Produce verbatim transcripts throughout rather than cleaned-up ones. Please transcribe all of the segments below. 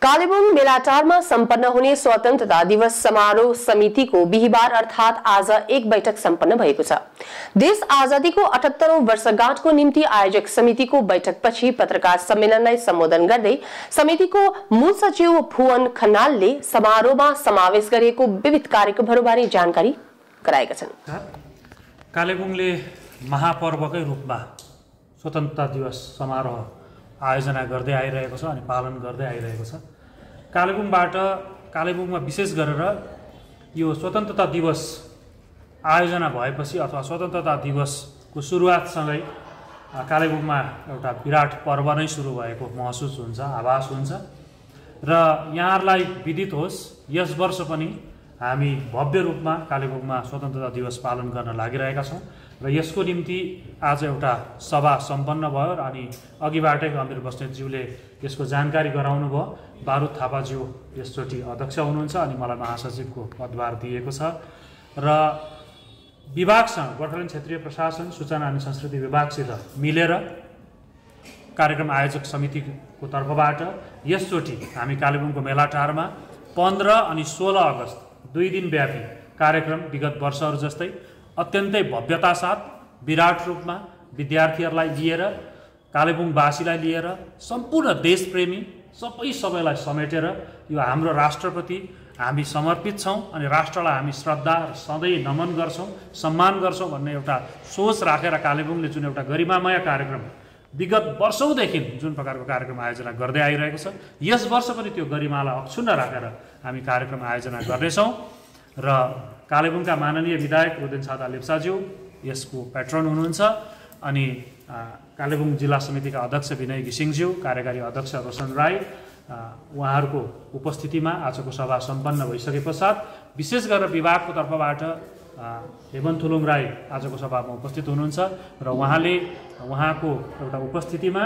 कालेबुङ बेलाटारमा सम्पन्न हुने स्वतन्त्रता दिवस समारोह समितिको बिहिबार अर्थात आज एक बैठक सम्पन्न भएको छ। देश आजादीको अठहत्तरौं वर्षगाँठको निम्ति आयोजक समितिको बैठकपछि पत्रकार सम्मेलनलाई सम्बोधन गर्दै समितिको मूल सचिव भुवन खनालले समारोहमा समावेश गरिएको विविध कार्यक्रमहरूबारे जानकारी गराएका छन्। कालेबुङले महापर्वकै रूपमा स्वतन्त्रता दिवस समारोह आयोजना गर्दै आइरहेको छ अनि पालन गर्दै आइरहेको छ। कालेबुङबाट कालेबुङमा विशेष गरेर यो स्वतन्त्रता दिवस आयोजना भएपछि अथवा स्वतन्त्रता दिवसको सुरुवातसँगै कालेबुङमा एउटा विराट पर्व नै सुरु भएको महसुस हुन्छ, आभास हुन्छ र यहाँहरूलाई विदित होस् यस वर्ष पनि हामी भव्य रूपमा कालेबुङमा स्वतन्त्रता दिवस पालन गर्न लागिरहेका छौँ र यसको निम्ति आज एउटा सभा सम्पन्न भयो अनि अघिबाटै अमिर बस्नेतज्यूले यसको जानकारी गराउनु भयो। बारुद थापाज्यू यसचोटि अध्यक्ष हुनुहुन्छ अनि मलाई महासचिवको पदभार दिएको छ र विभागसँग गोर्खाल्यान्ड क्षेत्रीय प्रशासन सूचना अनि संस्कृति विभागसित मिलेर कार्यक्रम आयोजक समितिको तर्फबाट यसचोटि हामी कालेबुङको मेलाटारमा पन्ध्र अनि सोह्र अगस्त दुई दिन व्यापी कार्यक्रम विगत वर्षहरू जस्तै अत्यन्तै भव्यता साथ विराट रूपमा विद्यार्थीहरूलाई लिएर कालेबुङवासीलाई लिएर सम्पूर्ण देशप्रेमी सबै सबैलाई समेटेर यो हाम्रो राष्ट्रप्रति हामी समर्पित छौँ अनि राष्ट्रलाई हामी श्रद्धा सधैँ नमन गर्छौँ, सम्मान गर्छौँ भन्ने एउटा सोच राखेर कालेबुङले जुन एउटा गरिमामय कार्यक्रम विगत वर्षौँदेखि जुन प्रकारको कार्यक्रम आयोजना गर्दै आइरहेको छ यस वर्ष पनि त्यो गरिमालाई अक्षुण्ण राखेर हामी कार्यक्रम आयोजना गर्नेछौँ र कालेबुङका माननीय विधायक रुदेन छादा लेप्चाज्यू यसको प्याट्रन हुनुहुन्छ अनि कालेबुङ जिल्ला समितिका अध्यक्ष विनय घिसिङज्यू, कार्यकारी अध्यक्ष रोशन राई उहाँहरूको उपस्थितिमा आजको सभा सम्पन्न भइसके पश्चात विशेष गरेर विभागको तर्फबाट हेमन्त थुलुङ राई आजको सभामा उपस्थित हुनुहुन्छ र उहाँले उहाँको एउटा उपस्थितिमा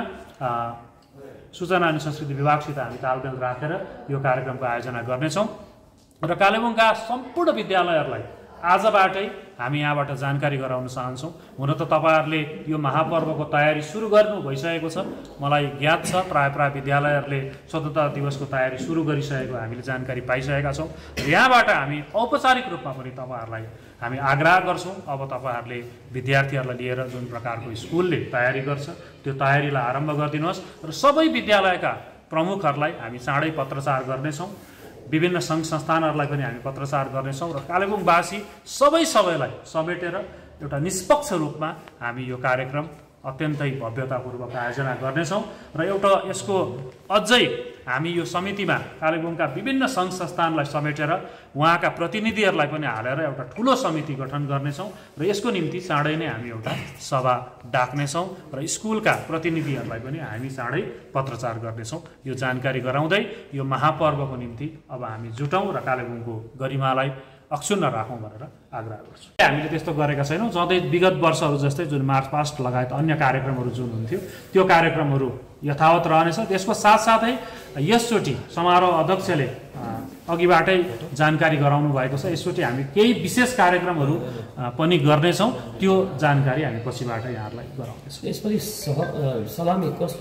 सूचना अनि संस्कृति विभागसित हामी तालमेल राखेर यो कार्यक्रमको आयोजना गर्नेछौँ र कालेबुङका सम्पूर्ण विद्यालयहरूलाई आजबाटै हामी यहाँबाट जानकारी गराउन चाहन्छौँ। हुन त तपाईँहरूले यो महापर्वको तयारी सुरु गर्नु भइसकेको छ, मलाई ज्ञात छ प्राय प्राय विद्यालयहरूले स्वतन्त्रता दिवसको तयारी सुरु गरिसकेको हामीले जानकारी पाइसकेका छौँ र यहाँबाट हामी औपचारिक रूपमा पनि तपाईँहरूलाई हामी आग्रह गर्छौँ अब तपाईँहरूले विद्यार्थीहरूलाई लिएर जुन प्रकारको स्कुलले तयारी गर्छ त्यो तयारीलाई आरम्भ गरिदिनुहोस् र सबै विद्यालयका प्रमुखहरूलाई हामी चाँडै पत्रचार गर्नेछौँ, विभिन्न सङ्घ संस्थानहरूलाई पनि हामी पत्रचार गर्नेछौँ र कालेबुङवासी सबै सबैलाई समेटेर एउटा निष्पक्ष रूपमा हामी यो कार्यक्रम अत्यन्तै भव्यतापूर्वक आयोजना गर्नेछौँ र एउटा यसको अझै हामी यो समितिमा कालेबुङका विभिन्न सङ्घ संस्थानलाई समेटेर उहाँका प्रतिनिधिहरूलाई पनि हालेर एउटा ठुलो समिति गठन गर्नेछौँ र यसको निम्ति चाँडै नै हामी एउटा सभा डाक्नेछौँ र स्कुलका प्रतिनिधिहरूलाई पनि हामी चाँडै पत्रचार गर्नेछौँ। यो जानकारी गराउँदै यो महापर्वको निम्ति अब हामी जुटौँ र कालेबुङको गरिमालाई अक्षुण्ण राखौँ भनेर आग्रह गर्छु। हामीले त्यस्तो गरेका छैनौँ, सधैँ विगत वर्षहरू जस्तै जुन मार्च पास्ट लगायत अन्य कार्यक्रमहरू जुन हुन्थ्यो त्यो कार्यक्रमहरू यथावत रहनेछ। त्यसको साथसाथै यसचोटि समारोह अध्यक्षले अघिबाटै जानकारी गराउनु भएको छ यसचोटि हामी केही विशेष कार्यक्रमहरू पनि गर्नेछौँ, त्यो जानकारी हामी पछिबाट यहाँहरूलाई गराउनेछौँ। यसपछि सलामी कसले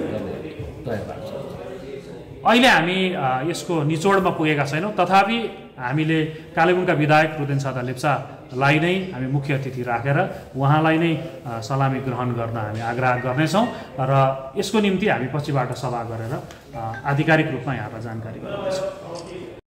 अहिले हामी यसको निचोडमा पुगेका छैनौँ, तथापि हामीले कालेबुङका विधायक रुदेन छादा लेप्चालाई नै हामी मुख्य अतिथि राखेर उहाँलाई नै सलामी ग्रहण गर्न हामी आग्रह गर्नेछौँ र यसको निम्ति हामी पछिबाट सभा गरेर आधिकारिक रूपमा यहाँलाई जानकारी गराउनेछौँ।